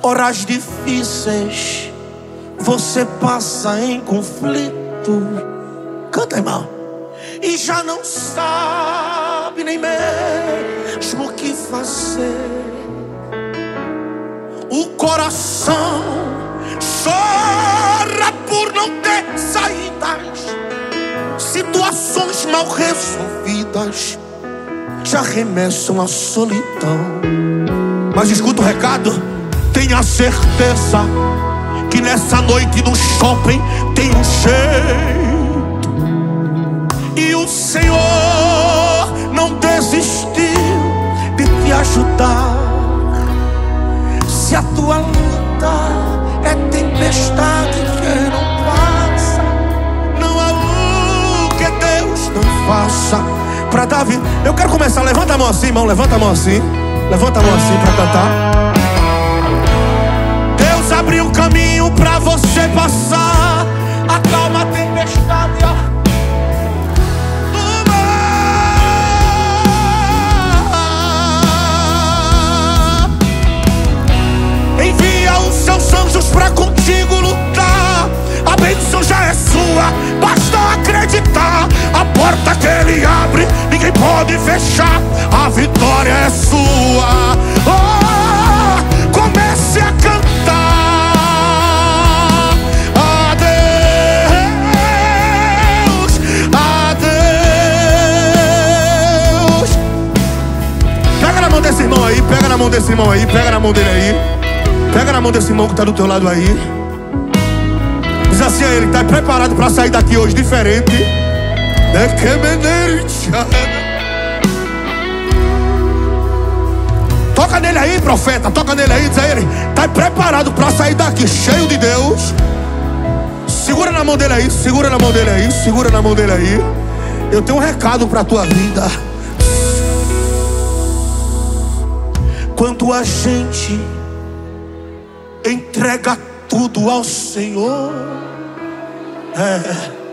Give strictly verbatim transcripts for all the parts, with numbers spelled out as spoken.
horas difíceis você passa em conflito. Canta, irmão. E já não sabe nem mesmo o que fazer. O coração chora por não ter saídas. Situações mal resolvidas já remessam à solidão. Mas escuta o recado. Tenha certeza que nessa noite no shopping tem um jeito. E o Senhor não desistiu de te ajudar. Se a tua luta é tempestade que não passa, não há o que Deus não faça pra Davi. Eu quero começar, levanta a mão assim, irmão, levanta a mão assim. Levanta a mão assim pra cantar. Deus abriu um caminho pra você passar. Acalma a tempestade do mar. Envia os seus anjos pra contigo lutar. A bênção já é sua, basta acreditar. A porta que Ele abre, ninguém pode fechar. A vitória é sua. Oh, comece a cantar. Adeus, adeus. Pega na mão desse irmão aí, pega na mão desse irmão aí, pega na mão dele aí. Pega na mão desse irmão que está do teu lado aí. Diz assim a ele: está preparado para sair daqui hoje diferente? É que toca nele aí, profeta, toca nele aí, diz a ele: está preparado para sair daqui cheio de Deus? Segura na mão dele aí, segura na mão dele aí, segura na mão dele aí. Eu tenho um recado para a tua vida. Quando a gente entrega tudo ao Senhor, é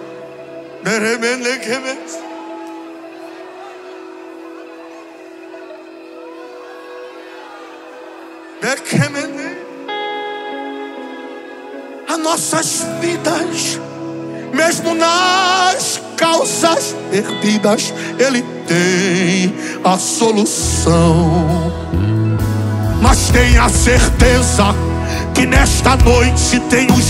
as nossas vidas, mesmo nas causas perdidas, Ele tem a solução. Mas tenha certeza que nesta noite tem um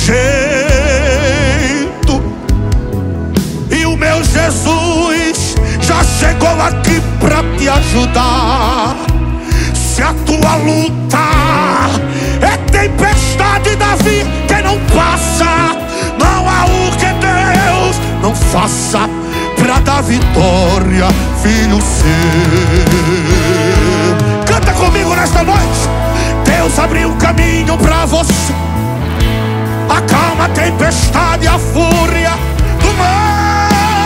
jeito. E o meu Jesus já chegou aqui pra te ajudar. Se a tua luta é tempestade, Davi, que não passa, não há o que Deus não faça pra dar vitória, filho seu. Canta comigo nesta noite. Deus abriu um caminho pra você. Acalma a tempestade e a fúria do mar.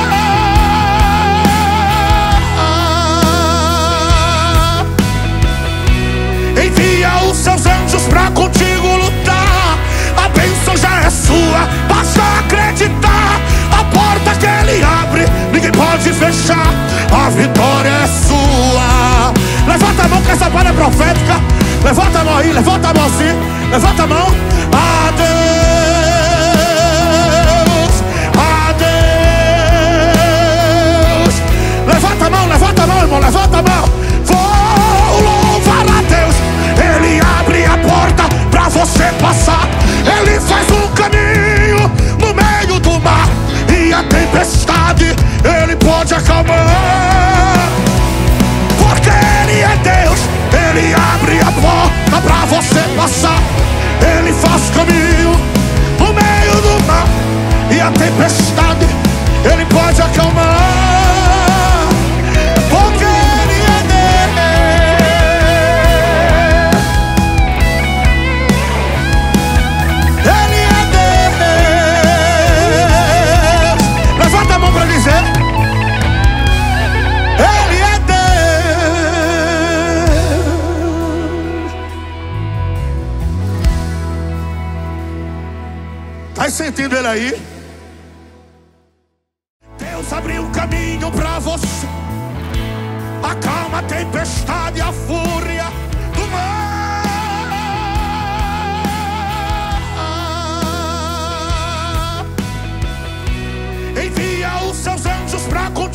Envia os seus anjos pra contigo lutar. A bênção já é sua, basta acreditar. A porta que Ele abre, ninguém pode fechar. A vitória é sua. Levanta a mão que essa palavra é profética. Levanta a mão aí, levanta a mão assim. Levanta a mão. Adeus, adeus. Levanta a mão, levanta a mão, irmão, levanta a mão. Vou louvar a Deus. Ele abre a porta pra você passar. Ele faz um caminho no meio do mar. E a tempestade Ele pode acalmar. Porque Ele é Deus. Ele abre a porta pra você passar. Ele faz caminho no meio do mar. E a tempestade Ele pode acalmar. Porque Ele é Deus. Ele é Deus. Levanta a mão pra dizer: Ele é Deus. Tá sentindo Ele aí? Deus abriu um caminho pra você. Acalma a tempestade e a fúria do mar. envia os seus anjos para cuidar.